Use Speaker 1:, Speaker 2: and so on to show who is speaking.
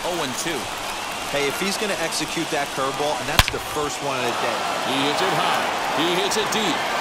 Speaker 1: 0-2.
Speaker 2: Hey, if he's going to execute that curveball, and that's the first one of the day.
Speaker 3: He hits it high. He hits it deep.